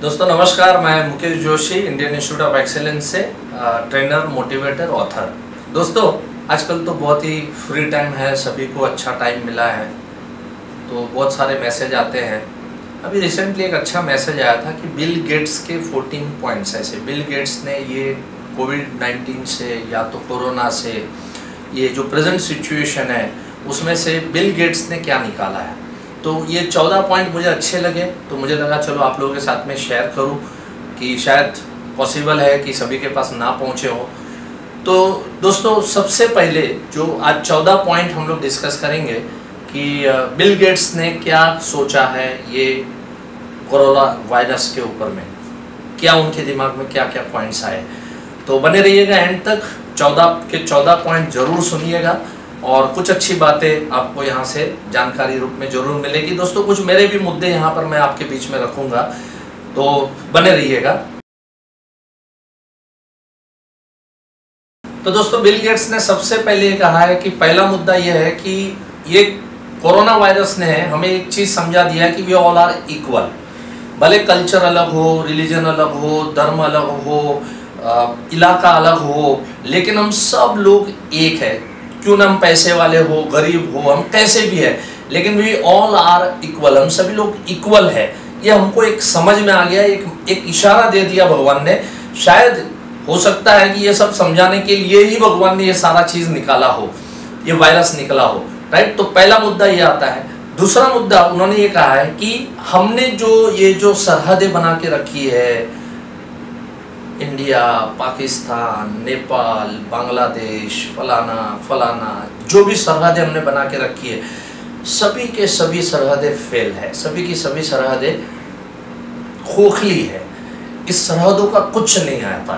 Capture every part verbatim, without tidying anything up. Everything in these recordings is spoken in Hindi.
दोस्तों नमस्कार, मैं Mukesh Joshi Indian Institute of Excellence से ट्रेनर, मोटिवेटर, ऑथर। दोस्तों आजकल तो बहुत ही फ्री टाइम है, सभी को अच्छा टाइम मिला है, तो बहुत सारे मैसेज आते हैं। अभी रिसेंटली एक अच्छा मैसेज आया था कि बिल गेट्स के चौदह पॉइंट्स ऐसे। बिल गेट्स ने ये कोविड नाइन्टीन से या तो कोरोना से, ये जो प्रेजेंट सिचुएशन है उसमें से बिल गेट्स ने क्या निकाला है। तो ये चौदह पॉइंट मुझे अच्छे लगे, तो मुझे लगा चलो आप लोगों के साथ में शेयर करूं कि शायद पॉसिबल है कि सभी के पास ना पहुंचे हो। तो दोस्तों सबसे पहले जो आज चौदह पॉइंट हम लोग डिस्कस करेंगे कि बिल गेट्स ने क्या सोचा है ये कोरोना वायरस के ऊपर में, क्या उनके दिमाग में क्या क्या पॉइंट्स आए। तो बने रहिएगा एंड तक, चौदह के चौदह पॉइंट जरूर सुनिएगा और कुछ अच्छी बातें आपको यहाँ से जानकारी रूप में जरूर मिलेगी। दोस्तों कुछ मेरे भी मुद्दे यहाँ पर मैं आपके बीच में रखूंगा, तो बने रहिएगा। तो दोस्तों बिल गेट्स ने सबसे पहले कहा है कि पहला मुद्दा यह है कि ये कोरोना वायरस ने हमें एक चीज समझा दिया कि वी ऑल आर इक्वल। भले कल्चर अलग हो, रिलीजन अलग हो, धर्म अलग हो, इलाका अलग हो, लेकिन हम सब लोग एक है। क्यों ना हम पैसे वाले हो, गरीब हो, हम कैसे भी है, लेकिन वी ऑल आर इक्वल, हम सभी लोग इक्वल है। ये हमको एक समझ में आ गया, एक एक इशारा दे दिया भगवान ने। शायद हो सकता है कि ये सब समझाने के लिए ही भगवान ने ये सारा चीज निकाला हो, ये वायरस निकला हो, राइट। तो पहला मुद्दा ये आता है। दूसरा मुद्दा उन्होंने ये कहा है कि हमने जो ये जो सरहदें बना के रखी है, इंडिया, पाकिस्तान, नेपाल, बांग्लादेश, फलाना फलाना, जो भी सरहदें हमने बना के रखी है, सभी के सभी सरहदें फेल है, सभी की सभी सरहदें खोखली है। इस सरहदों का कुछ नहीं आता,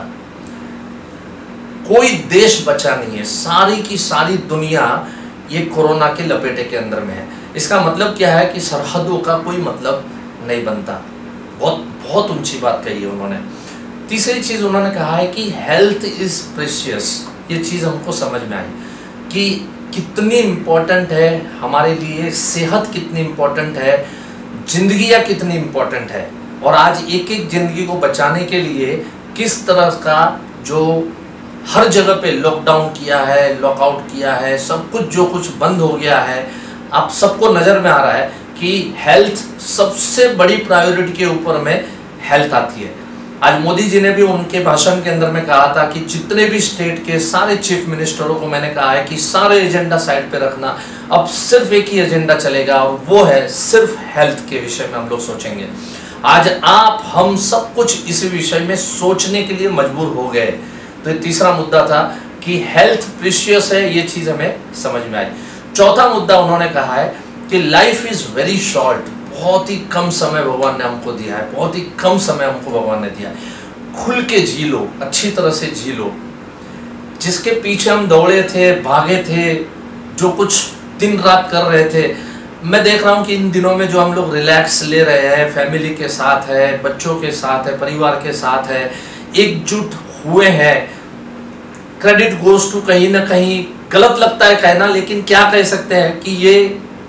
कोई देश बचा नहीं है, सारी की सारी दुनिया ये कोरोना के लपेटे के अंदर में है। इसका मतलब क्या है कि सरहदों का कोई मतलब नहीं बनता। बहुत बहुत ऊंची बात कही है उन्होंने। तीसरी चीज उन्होंने कहा है कि हेल्थ इज प्रेशियस। ये चीज हमको समझ में आई कि कितनी इम्पोर्टेंट है हमारे लिए, सेहत कितनी इम्पोर्टेंट है, जिंदगियां कितनी इम्पोर्टेंट है। और आज एक एक जिंदगी को बचाने के लिए किस तरह का जो हर जगह पे लॉकडाउन किया है, लॉकआउट किया है, सब कुछ जो कुछ बंद हो गया है, आप सबको नजर में आ रहा है कि हेल्थ सबसे बड़ी प्रायोरिटी के ऊपर में हेल्थ आती है। आज मोदी जी ने भी उनके भाषण के अंदर में कहा था कि जितने भी स्टेट के सारे चीफ मिनिस्टरों को मैंने कहा है कि सारे एजेंडा साइड पे रखना, अब सिर्फ एक ही एजेंडा चलेगा और वो है सिर्फ हेल्थ के विषय में हम लोग सोचेंगे। आज आप हम सब कुछ इस विषय में सोचने के लिए मजबूर हो गए। तो ये तीसरा मुद्दा था कि हेल्थ प्रीशियस है, ये चीज हमें समझ में आई। चौथा मुद्दा उन्होंने कहा है कि लाइफ इज वेरी शॉर्ट। बहुत ही कम समय भगवान ने हमको दिया है, बहुत ही कम समय हमको भगवान ने दिया है। खुल के जी लो, अच्छी तरह से जी लो। जिसके पीछे हम दौड़े थे, भागे थे, जो कुछ दिन रात कर रहे थे, मैं देख रहा हूँ कि इन दिनों में जो हम लोग रिलैक्स ले रहे हैं, फैमिली के साथ है, बच्चों के साथ है, परिवार के साथ है, एकजुट हुए हैं। क्रेडिट गोज टू, कहीं ना कहीं गलत लगता है कहना, लेकिन क्या कह सकते हैं कि ये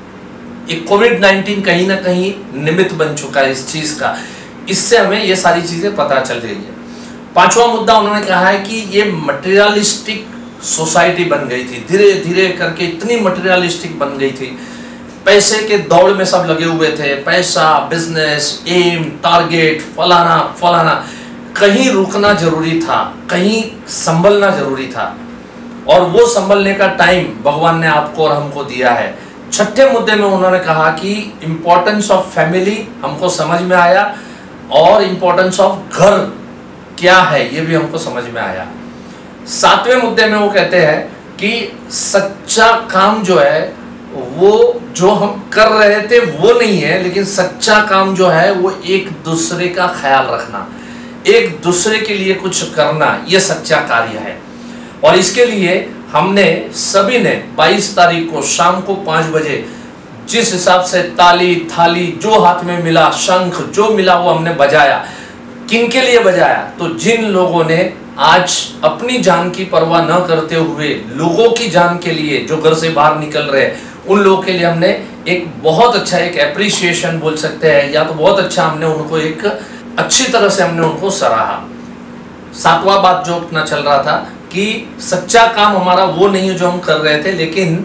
एक कोविड नाइन्टीन कहीं ना कहीं निमित्त बन चुका है इस चीज का। इससे हमें ये सारी चीजें पता चल रही है। पांचवा मुद्दा उन्होंने कहा है कि ये मटेरियलिस्टिक सोसाइटी बन गई थी, धीरे धीरे करके इतनी मटेरियलिस्टिक बन गई थी। पैसे के दौड़ में सब लगे हुए थे, पैसा, बिजनेस, एम, टारगेट, फलाना फलाना। कहीं रुकना जरूरी था, कहीं संभलना जरूरी था, और वो संभलने का टाइम भगवान ने आपको और हमको दिया है। छठे मुद्दे में उन्होंने कहा कि इंपॉर्टेंस ऑफ फैमिली हमको समझ में आया, और इंपॉर्टेंस ऑफ घर क्या है ये भी हमको समझ में आया। सातवें मुद्दे में वो कहते हैं कि सच्चा काम जो है वो जो हम कर रहे थे वो नहीं है, लेकिन सच्चा काम जो है वो एक दूसरे का ख्याल रखना, एक दूसरे के लिए कुछ करना, ये सच्चा कार्य है। और इसके लिए हमने सभी ने बाईस तारीख को शाम को पाँच बजे जिस हिसाब से ताली थाली जो हाथ में मिला, शंख जो मिला, वो हमने बजाया। किन के लिए बजाया? तो जिन लोगों ने आज अपनी जान की परवाह न करते हुए लोगों की जान के लिए जो घर से बाहर निकल रहे हैं, उन लोगों के लिए हमने एक बहुत अच्छा एक एप्रिसिएशन बोल सकते हैं, या तो बहुत अच्छा हमने उनको एक अच्छी तरह से हमने उनको सराहा। सातवां बात जो अपना चल रहा था कि सच्चा काम हमारा वो नहीं है जो हम कर रहे थे, लेकिन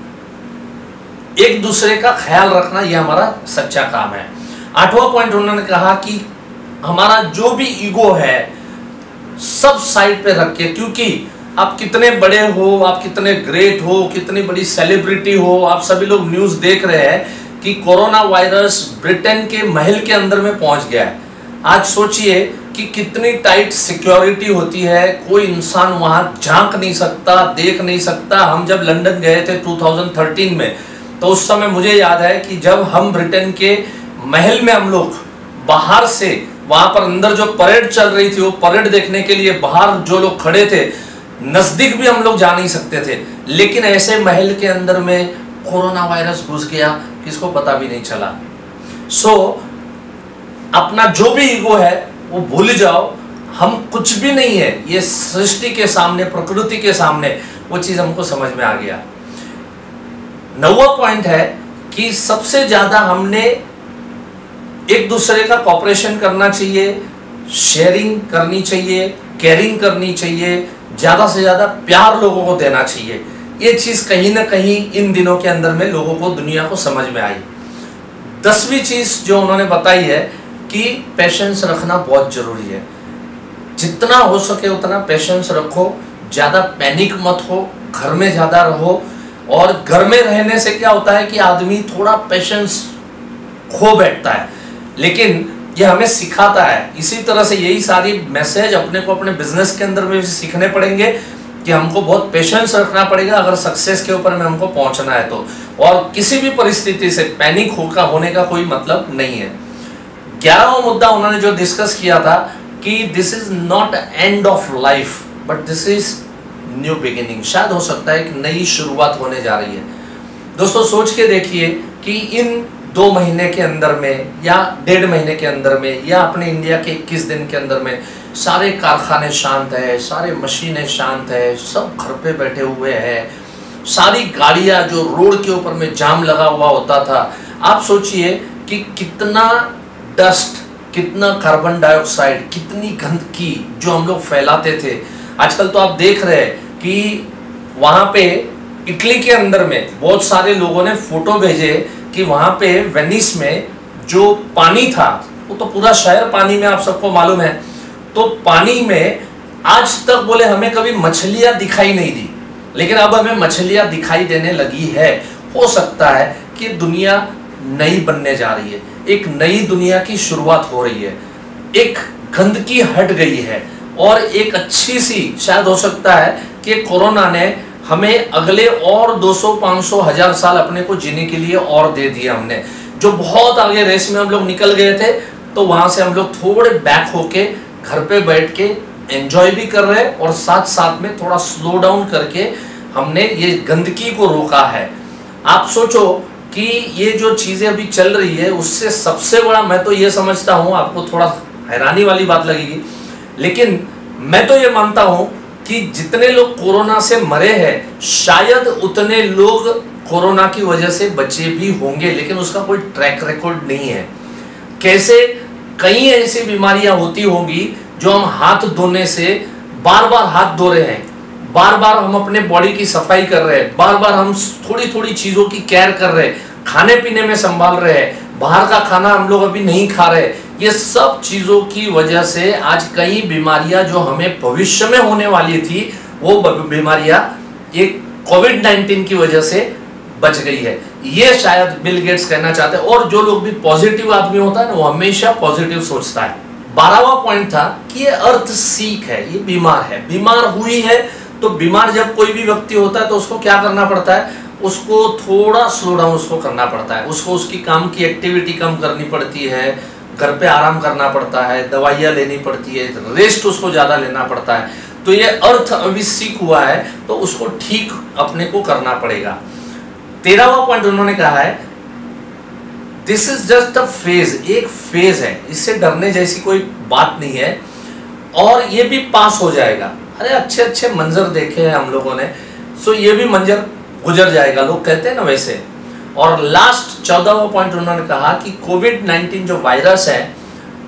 एक दूसरे का ख्याल रखना ये हमारा सच्चा काम है। आठवां पॉइंट उन्होंने कहा कि हमारा जो भी ईगो है सब साइड पे रख के, क्योंकि आप कितने बड़े हो, आप कितने ग्रेट हो, कितनी बड़ी सेलिब्रिटी हो, आप सभी लोग न्यूज देख रहे हैं कि कोरोना वायरस ब्रिटेन के महल के अंदर में पहुंच गया है। आज सोचिए कि कितनी टाइट सिक्योरिटी होती है, कोई इंसान वहां झांक नहीं सकता, देख नहीं सकता। हम जब लंदन गए थे दो हज़ार तेरह में, तो उस समय मुझे याद है कि जब हम ब्रिटेन के महल में हम लोग बाहर से, वहां पर अंदर जो परेड चल रही थी वो परेड देखने के लिए बाहर जो लोग खड़े थे, नजदीक भी हम लोग जा नहीं सकते थे। लेकिन ऐसे महल के अंदर में कोरोना वायरस घुस गया, किसको पता भी नहीं चला। सो so, अपना जो भी ईगो है वो भूल जाओ, हम कुछ भी नहीं है ये सृष्टि के सामने, प्रकृति के सामने। वो चीज हमको समझ में आ गया। नौवा पॉइंट है कि सबसे ज्यादा हमने एक दूसरे का कॉपरेशन करना चाहिए, शेयरिंग करनी चाहिए, केयरिंग करनी चाहिए, ज्यादा से ज्यादा प्यार लोगों को देना चाहिए। ये चीज कहीं ना कहीं इन दिनों के अंदर में लोगों को, दुनिया को समझ में आई। दसवीं चीज जो उन्होंने बताई है कि पेशेंस रखना बहुत जरूरी है। जितना हो सके उतना पेशेंस रखो, ज्यादा पैनिक मत हो, घर में ज्यादा रहो। और घर में रहने से क्या होता है कि आदमी थोड़ा पेशेंस खो बैठता है, लेकिन ये हमें सिखाता है। इसी तरह से यही सारी मैसेज अपने को अपने बिजनेस के अंदर में भी सीखने पड़ेंगे कि हमको बहुत पेशेंस रखना पड़ेगा अगर सक्सेस के ऊपर में हमको पहुंचना है तो। और किसी भी परिस्थिति से पैनिक होकर होने का कोई मतलब नहीं है। ग्यारहवां मुद्दा उन्होंने जो डिस्कस किया था कि this is not end of life but this is new beginning. शायद हो सकता है एक नई शुरुआत होने जा रही है। दोस्तों सोच के देखिए कि इन दो महीने के अंदर में या डेढ़ महीने के अंदर में या अपने इंडिया के इक्कीस दिन के अंदर में सारे कारखाने शांत है, सारे मशीनें शांत है, सब घर पे बैठे हुए हैं, सारी गाड़ियां जो रोड के ऊपर में जाम लगा हुआ होता था। आप सोचिए कि कितना डस्ट, कितना कार्बन डाइऑक्साइड, कितनी गंदगी जो हम लोग फैलाते थे। आजकल तो आप देख रहे हैं कि वहां पे इटली के अंदर में बहुत सारे लोगों ने फोटो भेजे कि वहां पे वेनिस में जो पानी था वो तो पूरा शहर पानी में, आप सबको मालूम है। तो पानी में आज तक बोले हमें कभी मछलियां दिखाई नहीं दी, लेकिन अब हमें मछलियां दिखाई देने लगी है। हो सकता है कि दुनिया नई बनने जा रही है, एक नई दुनिया की शुरुआत हो रही है, एक गंदगी हट गई है और एक अच्छी सी, शायद हो सकता है कि कोरोना ने हमें अगले और दो सौ, पाँच सौ, हजार साल अपने को जीने के लिए और दे दिया। हमने जो बहुत आगे रेस में हम लोग निकल गए थे, तो वहां से हम लोग थोड़े बैक होके घर पे बैठ के एंजॉय भी कर रहे हैं और साथ साथ में थोड़ा स्लो डाउन करके हमने ये गंदगी को रोका है। आप सोचो कि ये जो चीजें अभी चल रही है उससे सबसे बड़ा मैं तो ये समझता हूँ, आपको थोड़ा हैरानी वाली बात लगेगी, लेकिन मैं तो ये मानता हूं कि जितने लोग कोरोना से मरे हैं शायद उतने लोग कोरोना की वजह से बचे भी होंगे, लेकिन उसका कोई ट्रैक रिकॉर्ड नहीं है। कैसे कई ऐसी बीमारियां होती होंगी जो हम हाथ धोने से बार बार हाथ धो रहे हैं, बार बार हम अपने बॉडी की सफाई कर रहे हैं, बार बार हम थोड़ी थोड़ी चीजों की केयर कर रहे हैं, खाने पीने में संभाल रहे हैं, बाहर का खाना हम लोग अभी नहीं खा रहे। ये सब चीजों की वजह से आज कई बीमारियां जो हमें भविष्य में होने वाली थी वो बीमारियां एक कोविड नाइन्टीन की वजह से बच गई है। ये शायद बिल गेट्स कहना चाहते हैं। और जो लोग भी पॉजिटिव आदमी होता है ना, वो हमेशा पॉजिटिव सोचता है। बारहवां पॉइंट था कि ये अर्थ सीक है, ये बीमार है, बीमार हुई है। तो बीमार जब कोई भी व्यक्ति होता है तो उसको क्या करना पड़ता है, उसको थोड़ा स्लो डाउन उसको करना पड़ता है, उसको उसकी काम की एक्टिविटी कम करनी पड़ती है, घर पे आराम करना पड़ता है, दवाइयाँ लेनी पड़ती है, रेस्ट उसको ज़्यादा लेना पड़ता है। तो ये अर्थ अभी सीक हुआ है तो उसको ठीक अपने को करना पड़ेगा। तेरहवां पॉइंट उन्होंने कहा है this is just a phase, एक फेज है, इससे डरने जैसी कोई बात नहीं है और ये भी पास हो जाएगा। अरे अच्छे अच्छे मंजर देखे हैं हम लोगों ने, सो ये भी मंजर गुजर जाएगा, लोग कहते हैं ना वैसे। और लास्ट चौदहवां पॉइंट उन्होंने कहा कि कोविड नाइन्टीन जो वायरस है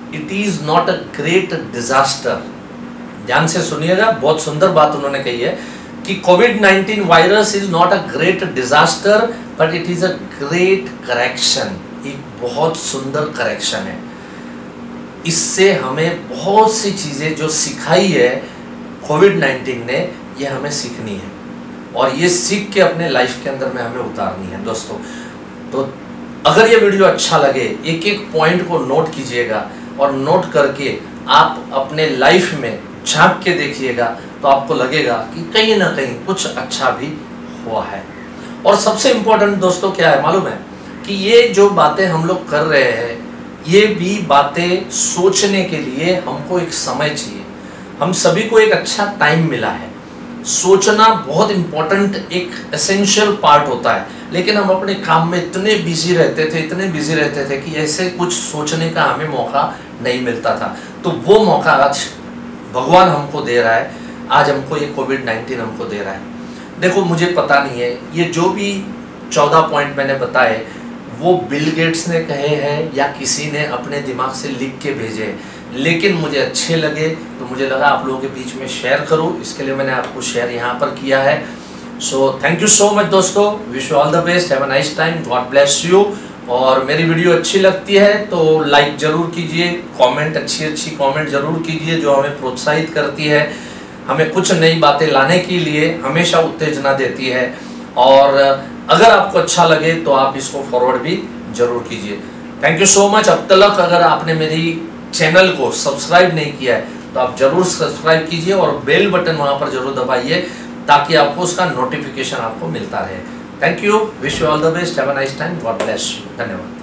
it is not a great disaster. ध्यान से सुनिएगा, बहुत सुंदर बात उन्होंने कही है कि COVID nineteen virus is not a great disaster but it is a great correction. एक बहुत सुंदर करेक्शन है। इससे हमें बहुत सी चीजें जो सिखाई है कोविड नाइन्टीन ने, ये हमें सीखनी है और ये सीख के अपने लाइफ के अंदर में हमें उतारनी है दोस्तों। तो अगर ये वीडियो अच्छा लगे, एक एक पॉइंट को नोट कीजिएगा और नोट करके आप अपने लाइफ में झांक के देखिएगा तो आपको लगेगा कि कहीं ना कहीं कुछ अच्छा भी हुआ है। और सबसे इम्पोर्टेंट दोस्तों क्या है मालूम है कि ये जो बातें हम लोग कर रहे हैं, ये भी बातें सोचने के लिए हमको एक समय चाहिए। हम सभी को एक अच्छा टाइम मिला है। सोचना बहुत इम्पोर्टेंट एक एसेंशियल पार्ट होता है, लेकिन हम अपने काम में इतने बिजी रहते थे इतने बिजी रहते थे कि ऐसे कुछ सोचने का हमें मौका नहीं मिलता था। तो वो मौका आज भगवान हमको दे रहा है। आज हमको ये कोविड नाइन्टीन हमको दे रहा है। देखो, मुझे पता नहीं है ये जो भी चौदह पॉइंट मैंने बताए वो बिल गेट्स ने कहे हैं या किसी ने अपने दिमाग से लिख के भेजे हैं, लेकिन मुझे अच्छे लगे तो मुझे लगा आप लोगों के बीच में शेयर करूं, इसके लिए मैंने आपको शेयर यहाँ पर किया है। So thank you so much दोस्तों, wish you all the best, have a nice time, God bless you. और मेरी वीडियो अच्छी लगती है तो लाइक जरूर कीजिए, कमेंट अच्छी अच्छी कमेंट जरूर कीजिए जो हमें प्रोत्साहित करती है, हमें कुछ नई बातें लाने के लिए हमेशा उत्तेजना देती है। और अगर आपको अच्छा लगे तो आप इसको फॉरवर्ड भी जरूर कीजिए। Thank you so much. अब तक अगर आपने मेरी चैनल को सब्सक्राइब नहीं किया है तो आप जरूर सब्सक्राइब कीजिए और बेल बटन वहां पर जरूर दबाइए ताकि आपको उसका नोटिफिकेशन आपको मिलता रहे। Thank you, wish you all the best, have a nice time, God bless you. धन्यवाद।